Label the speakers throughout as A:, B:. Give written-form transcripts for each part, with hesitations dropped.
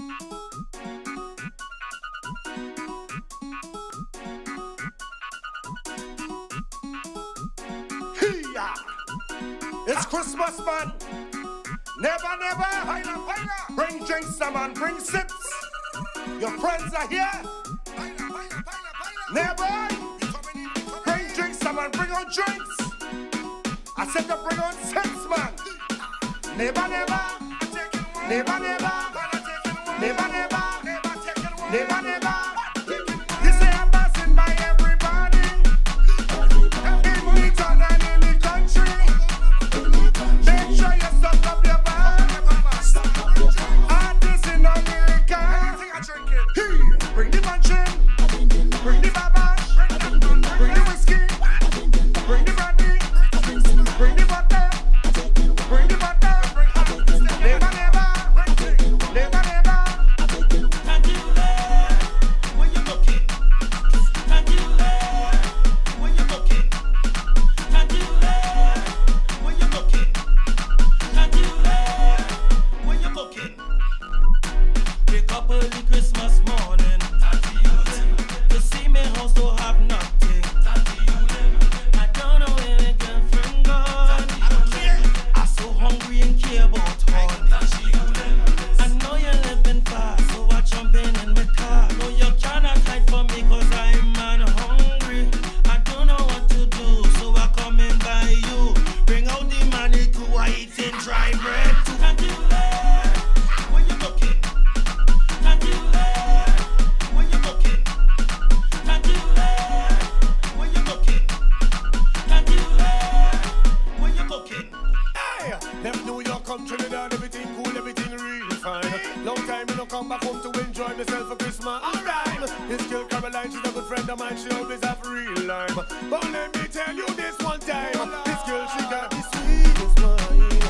A: It's Christmas, man. Never, never. Bring drinks, man. Bring sips. Your friends are here. Never. Bring drinks, man. Bring on drinks. I said to bring on sips, man. Never, never. Never, never. Never, never. Never, never. You say I'm passing by everybody. In Newton and in the country. Make sure you stock up your bag. Artists in America. Bring the mansion. Bring the babash. Bring the whiskey. Bring the brandy. Bring the butter. Bring the butter. Never, never. Never, never.
B: Can't you let when you're looking? Can't you let when you're looking? Can't you let when you're looking? Can't you let when you're looking? Wake up early Christmas morning. To see me house don't have nothing. I don't know where my girlfriend gone. I don't care. I'm so hungry and care about honey. I know you're living fast, so I jump in my car. No, you cannot hide from me, cause I'm man hungry. I don't know what to do, so I come in by you. Bring out the money to eat and dry bread too. Can't you let when you're looking? Can't you let when you're looking? Can't you let when you're looking? Can't you let when you're looking?
A: Hey, left New York, come Trinidad, everything cool, everything real fine. Long time I don't come back home to enjoy myself for Christmas. Alright, this girl Caroline, she's a good friend of mine, she always have real lime. But let me tell you this one time, this girl, she got the sweetest wine.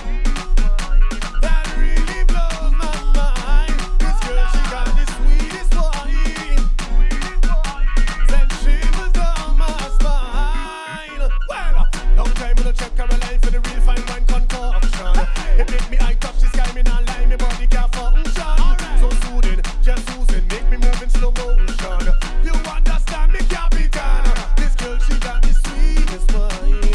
A: That really blows my mind. This girl, she got the sweetest wine. Send shivers down my spine. Well, long time I don't check Caroline for the real fine wine concoction. It make me eye touch the sky, me not lie, me body can't function. So soothing, just soothing, make me move in slow motion. You understand me, Capitan? This girl, she got the sweetest wine.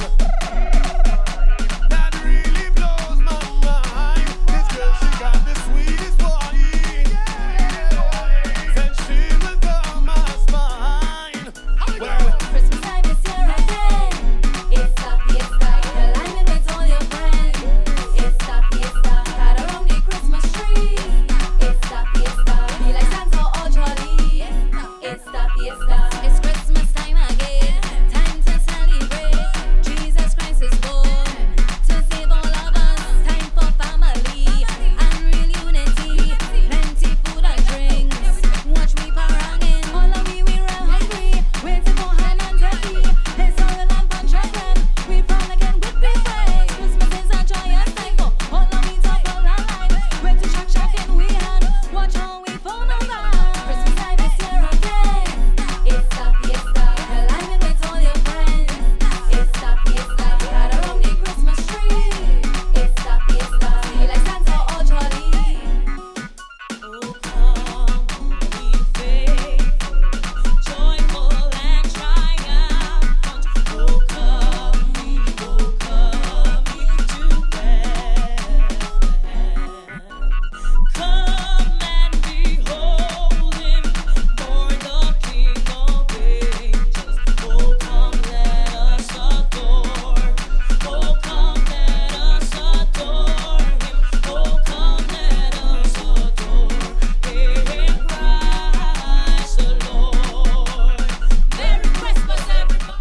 A: That really blows my mind. This girl, she got the sweetest wine. Send shivers down my spine. Well,
C: Christmas time is here again. It's the fiesta, alignment with all your friends. It's the fiesta, got around the Christmas tree. It's the fiesta, be like Santa or Charlie. It's the fiesta, it's Christmas time again. Time to celebrate. Jesus Christ is born to save all of us. Time for family and real unity. Plenty food and drinks. Watch me paranging. All of we real hungry. Waiting for ham and turkey. It's all the lamp and chocolate. We frolic again with big friends. Christmas is a joyous time for all of we talk all our life. Wait to shack in we hand. Watch how we phone over. Christmas time is here again. It's the fiesta. Alignment with all your friends. It's the fiesta. Got around the Christmas tree. It's the fiesta. Be like Santa or Charlie.
B: Oh, come, be faithful, joyful and triumphant. Oh, come ye to Bethlehem. Come and behold him, born the King of angels. Oh, come, let us adore. Oh, come, let us adore him. Oh, come, let us adore in Christ the Lord. Merry Christmas, everybody.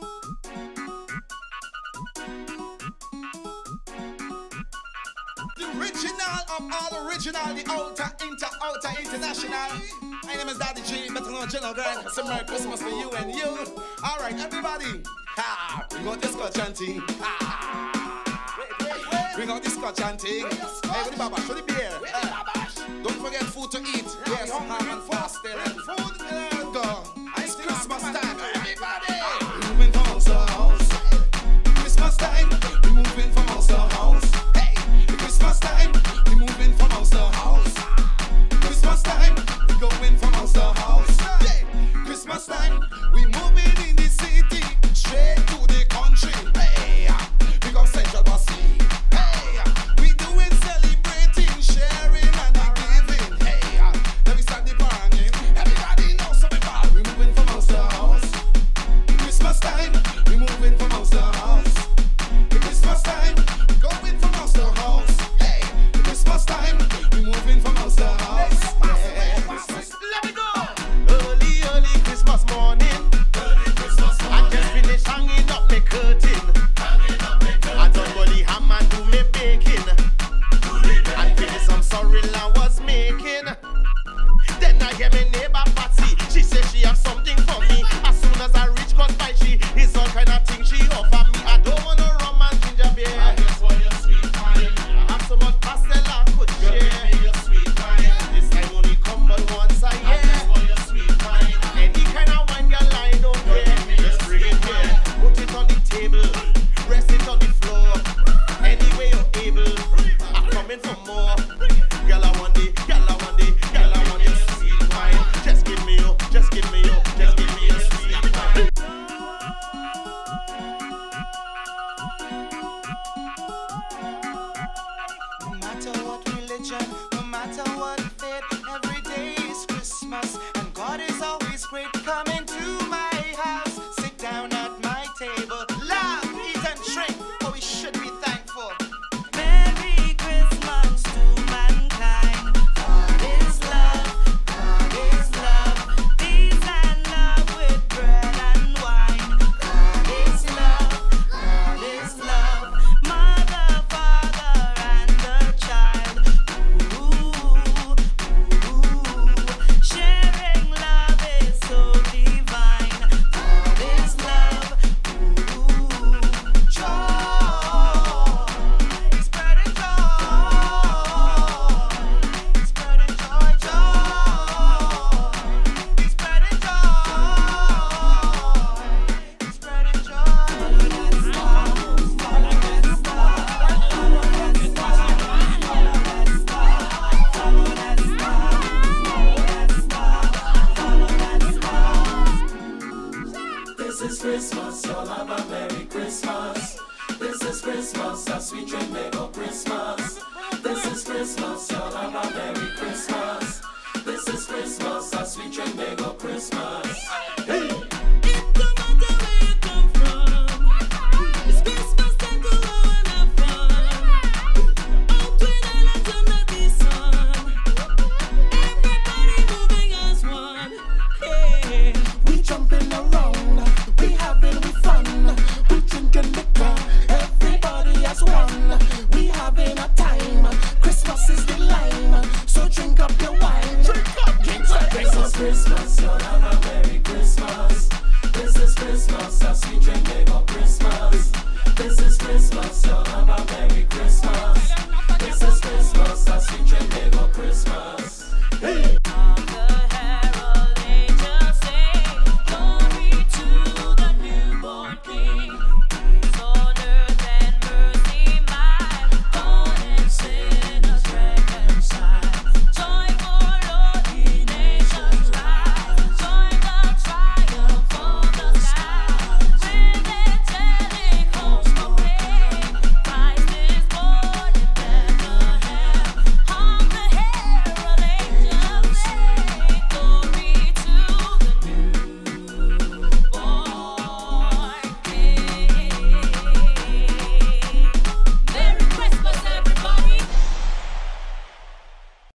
D: The original of all original, the outer, international. My name is Daddy G, better known General Grand. It's a Merry Christmas for you and you. Alright, everybody. Ha! Bring out the Scotch chanting. Ha! Bring out the Scotch chanting. Hey, with the babash, with the beer. Don't forget food to eat. Yes, ham and pastel and food. Go. It's Christmas time, everybody. We're moving from house to house. Christmas time, we're moving from house to house. Hey, Christmas time, we're moving from house to house. more. Girl, I want it, girl, I want it, girl, I want your sweet wine. Just give me your, just give me your, just give me your sweet wine.
B: No matter what religion, no matter what faith, every day is Christmas, and God is always great. Come into my house, sit down at my table, laugh, eat and drink, for we should be thankful. Merry Christmas to mankind. God is love, God is love. Peace and love with bread and wine. God is love, God is love. Mother, father, and the child. Ooh, ooh. Sharing love is so divine. God is love. Ooh, joy. Spreading joy. Spreading joy, joy. Spreading joy. Spreading joy. Follow that star. Follow that star. Follow that star. Follow that star. Follow that star. Follow that star.
A: This is Christmas, y'all have a Merry Christmas. This is Christmas, a sweet dream